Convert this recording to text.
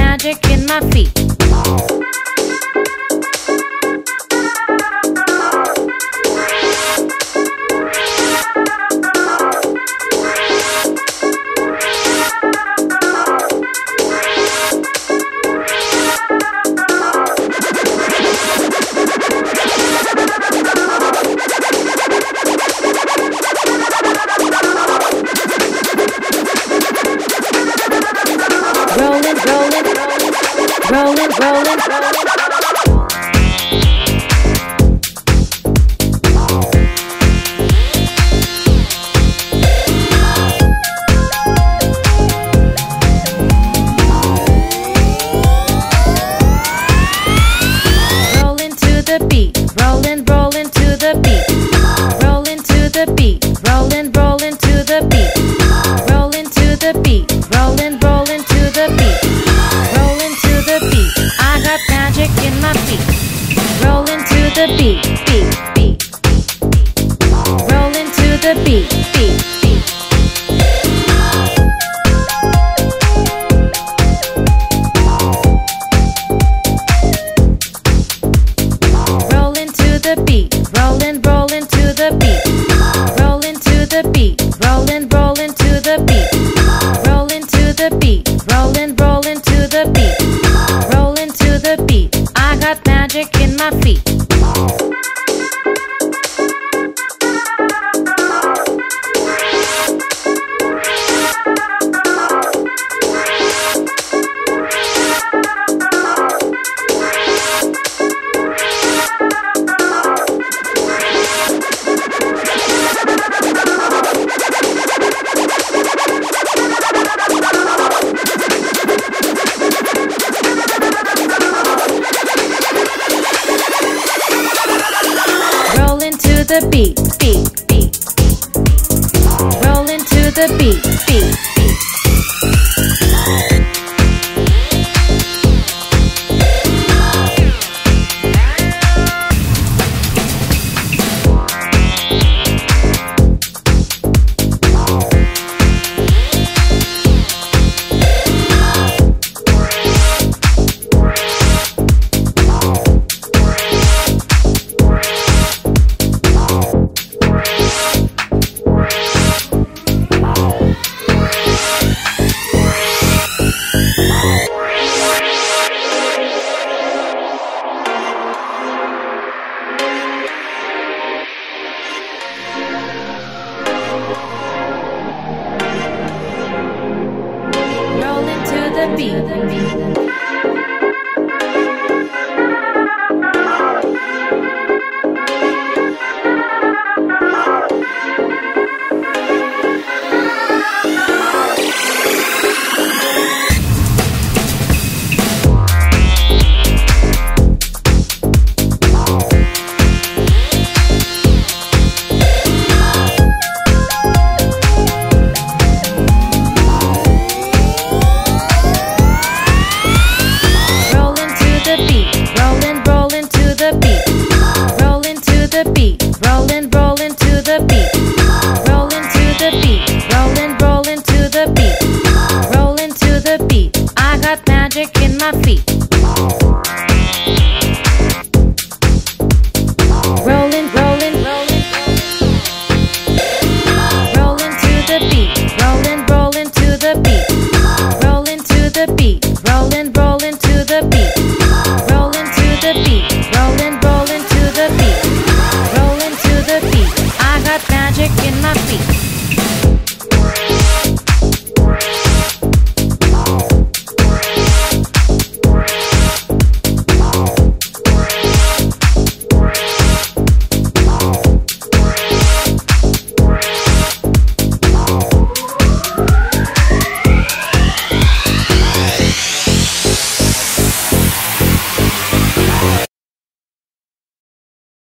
magic in my feet. Rollin', rollin', rollin', rollin', rollin'. Rollin' to the beat, rollin', rollin' to the beat. Rollin' to the beat, rollin', rollin' to the beat. Rollin' to the beat, rollin', rollin' to the beat. Rollin' to the beat, I got magic in my feet. Rollin' to the beat, beat, beat. Rollin' to the beat, beat, beat. Rollin' to the beat, rollin', rollin' to the beat. Rollin' to the beat, rollin', rollin' to the beat. Rollin' to the beat, rollin', rollin' to the beat. Rollin' to the beat, I got magic in my feet. Rollin' to the beat, beat, beat. Rollin' to the beat, beat, beat. Rollin' to the beat. Rollin' to the beat, rollin', rollin' to the beat. Rollin' to the beat, rollin', rollin' to the beat. Rollin' to the beat, rollin', rollin' to the beat. Rollin' to the beat, I got magic in my feet. Rollin', rollin', rollin'. Rollin' to the beat, rollin', rollin' to the beat. Rollin' to the beat, rollin', rollin' to the beat. Rollin' to the beat, rollin', rollin' to the beat. Rollin' to the beat, I got magic in my feet.